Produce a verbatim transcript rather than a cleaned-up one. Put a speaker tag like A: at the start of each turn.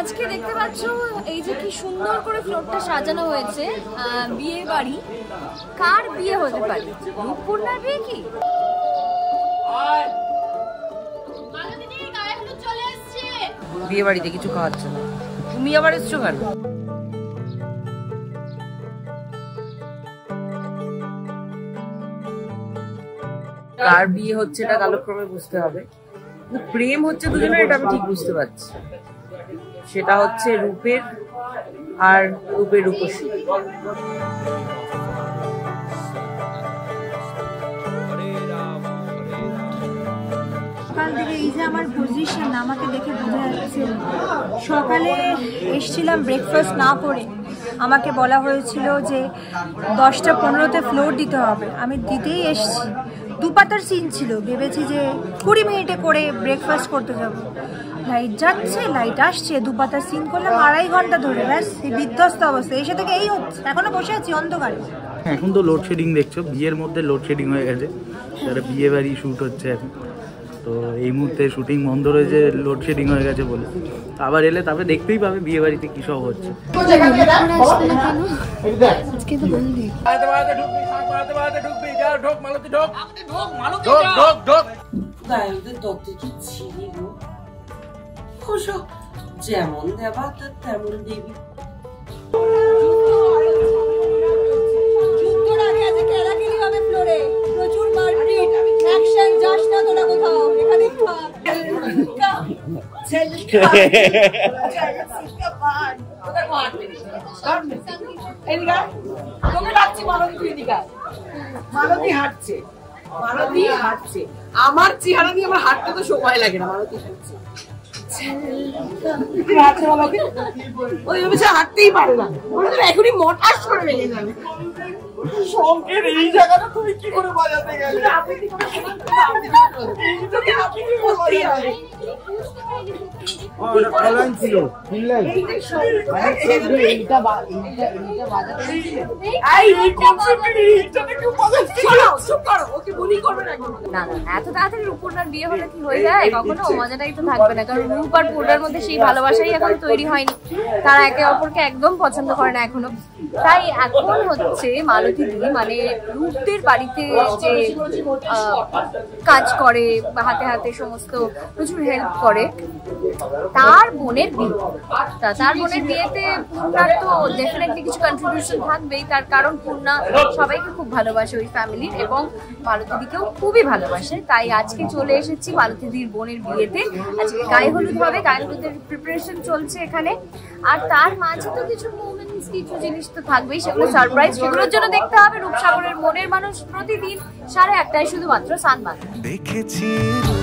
A: আজকে দেখতে পাচ্ছ এই যে কি সুন্দর করে ফ্লোরটা সাজানো হয়েছে, বিয়ে বাড়ি। কার বিয়ে হতে পারে? রূপপূর্ণার বিয়ে কি?
B: বিয়ে বাড়িতে কিছু খাওয়াচ্ছে না, তুমি আবার এসছো কেন? কার বিয়ে হচ্ছে এটা কালক্রমে বুঝতে হবে। প্রেম হচ্ছে দুজনের, এটা আমি ঠিক বুঝতে পারছি। সেটা হচ্ছে রূপের আর রূপের রূপসী।
C: সকাল থেকে এই যে আমার পজিশন, আমাকে দেখে বোঝা যাচ্ছে। সকালে এসছিলাম ব্রেকফাস্ট না করে, আমাকে বলা হয়েছিল যে দশটা পনেরোতে ফ্লোর দিতে হবে, আমি দিতেই এসছি। দুপাতার সিন ছিল, ভেবেছি যে কুড়ি মিনিটে করে ব্রেকফাস্ট করতে যাব। লাইট যাচ্ছে, লাইট আসছে, দুপাতার সিন করলাম আড়াই ঘন্টা ধরে, ব্যাস এই বিধ্বস্ত অবস্থা। এসে থেকে এই হচ্ছে, এখনো বসে আছি অন্ধকারে।
D: এখন তো লোডশেডিং দেখছো, বিয়ের মধ্যে লোডশেডিং হয়ে গেছে, সেটা বিয়ে বাড়ি শ্যুট হচ্ছে এখন। তো এই মুহূর্তে শুটিং বন্ধ রয়েছে লোডশেডিং হয়ে গেছে বলে। আবার এলে তবে দেখতেই পাবে বিয়ে বাড়িতে কি সব হচ্ছে।
B: যেমন দেবা তেমন দেবী।
C: প্রচুর মারপিট, অ্যাকশন, যাস না তোরা কোথাও, এখানে
B: মালতী হাঁটছে, মালতী হাঁটছে। আমার চেহারা দিয়ে আমার হাঁটতে তো সময় লাগে না, মালতী হাঁটছে। হাঁটতেই পারে না, এখনই মটাস করে লেগে যাবে। শঙ্কের এই জায়গাটা তুমি কি করে বাজাতে গেলে?
A: এত তাড়াতাড়ি রূপপূর্ণার বিয়ে হলে কি হয়ে যায়? কখনো মজাটাই তো থাকবে না, কারণ রূপ আর পূর্ণার মধ্যে সেই ভালোবাসাই এখন তৈরি হয়নি। তারা একে অপরকে একদম পছন্দ করে না এখনো। তাই এখন হচ্ছে মালতী দি মানে রূপদের বাড়িতে যে কাজ করে, হাতে হাতে সমস্ত প্রচুর হেল্প করে, তার বোনের বিয়ে। তার বোনের বিয়েতে পূর্ণার তো ডেফিনেটলি কিছু কন্ট্রিবিউশন থাকবেই, তার কারণ পূর্ণা সবাইকে খুব ভালোবাসে ওই ফ্যামিলির, এবং মালতী দিকেও খুবই ভালোবাসে। তাই আজকে চলে এসেছি মালতী দির বোনের বিয়েতে। আজকে গায়ে হলুদ হবে, গায়ে হলুদের প্রিপারেশন চলছে এখানে। আর তার মাঝে তো কিছু মোমেন্টস, কিছু জিনিস তো থাকবেই, সেগুলো সারপ্রাইজ। সেগুলোর জন্য দেখতে হবে রূপসাগরের মনের মানুষ প্রতিদিন সাড়ে আটটায় শুধুমাত্র সানবাংলা।